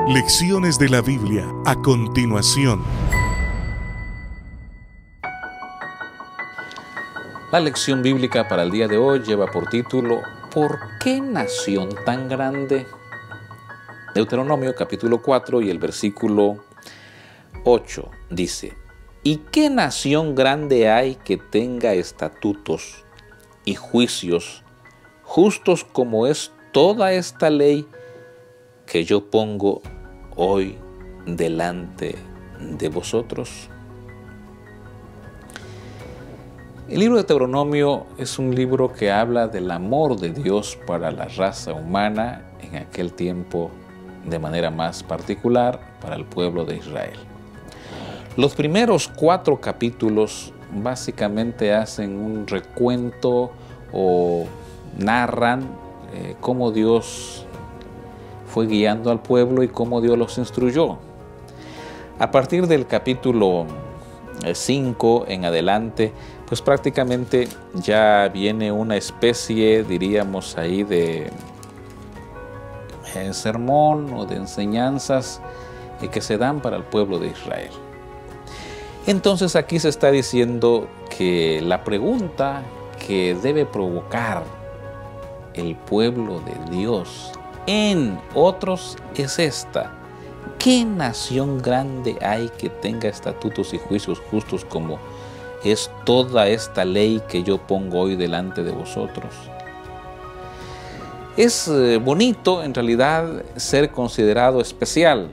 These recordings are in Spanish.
Lecciones de la Biblia a continuación. La lección bíblica para el día de hoy lleva por título ¿Por qué nación tan grande? Deuteronomio capítulo 4 y el versículo 8 dice: ¿Y qué nación grande hay que tenga estatutos y juicios justos como es toda esta ley que yo pongo hoy delante de vosotros? El libro de Deuteronomio es un libro que habla del amor de Dios para la raza humana en aquel tiempo, de manera más particular para el pueblo de Israel. Los primeros 4 capítulos básicamente hacen un recuento o narran cómo Dios fue guiando al pueblo y cómo Dios los instruyó. A partir del capítulo 5 en adelante, pues prácticamente ya viene una especie, diríamos ahí, de sermón o de enseñanzas que se dan para el pueblo de Israel. Entonces aquí se está diciendo que la pregunta que debe provocar el pueblo de Dios en otros es esta: ¿qué nación grande hay que tenga estatutos y juicios justos como es toda esta ley que yo pongo hoy delante de vosotros? Es bonito en realidad ser considerado especial.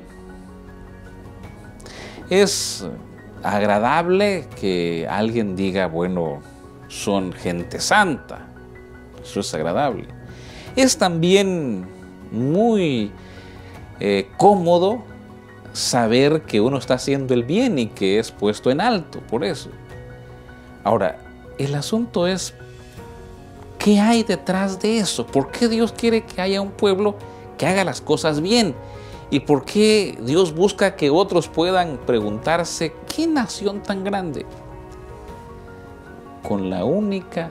Es agradable que alguien diga, bueno, son gente santa. Eso es agradable. Es también muy cómodo saber que uno está haciendo el bien y que es puesto en alto por eso. Ahora, el asunto es, ¿qué hay detrás de eso? ¿Por qué Dios quiere que haya un pueblo que haga las cosas bien? ¿Y por qué Dios busca que otros puedan preguntarse, ¿qué nación tan grande? Con la única,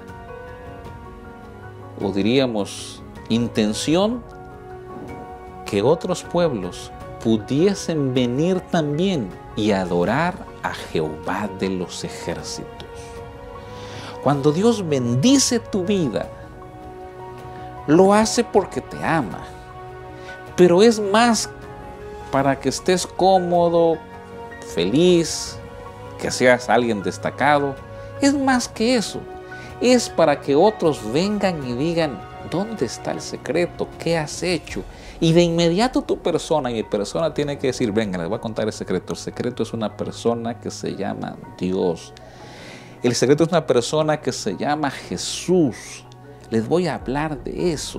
o diríamos, intención que otros pueblos pudiesen venir también y adorar a Jehová de los ejércitos. Cuando Dios bendice tu vida, lo hace porque te ama, pero es más para que estés cómodo, feliz, que seas alguien destacado. Es más que eso, es para que otros vengan y digan, ¿dónde está el secreto? ¿Qué has hecho? Y de inmediato tu persona y mi persona tiene que decir, venga, les voy a contar el secreto. El secreto es una persona que se llama Dios. El secreto es una persona que se llama Jesús. Les voy a hablar de eso.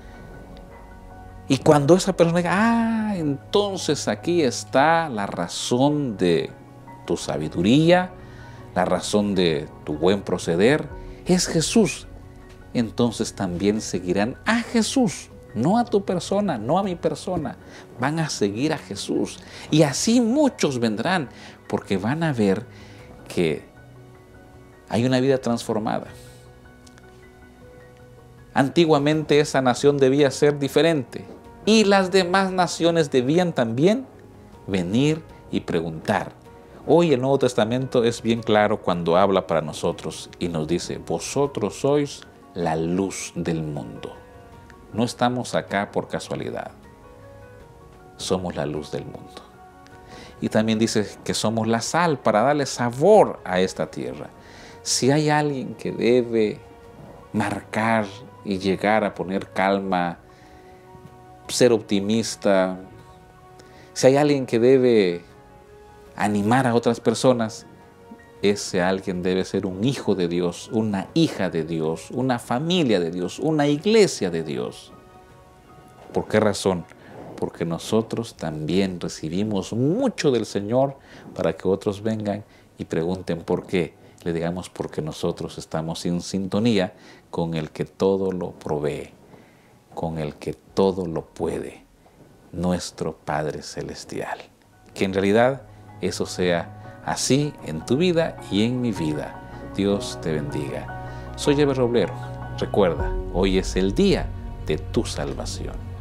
Y cuando esa persona diga, entonces aquí está la razón de tu sabiduría, la razón de tu buen proceder, es Jesús. Entonces también seguirán a Jesús, no a tu persona, no a mi persona. Van a seguir a Jesús. Y así muchos vendrán, porque van a ver que hay una vida transformada. Antiguamente esa nación debía ser diferente y las demás naciones debían también venir y preguntar. Hoy el Nuevo Testamento es bien claro cuando habla para nosotros y nos dice, vosotros sois la luz del mundo. No estamos acá por casualidad. Somos la luz del mundo. Y también dice que somos la sal para darle sabor a esta tierra. Si hay alguien que debe marcar y llegar a poner calma, ser optimista, si hay alguien que debe animar a otras personas, ese alguien debe ser un hijo de Dios, una hija de Dios, una familia de Dios, una iglesia de Dios. ¿Por qué razón? Porque nosotros también recibimos mucho del Señor para que otros vengan y pregunten por qué. Le digamos porque nosotros estamos en sintonía con el que todo lo provee, con el que todo lo puede, nuestro Padre Celestial. Que en realidad eso sea así en tu vida y en mi vida. Dios te bendiga. Soy Eber Roblero. Recuerda, hoy es el día de tu salvación.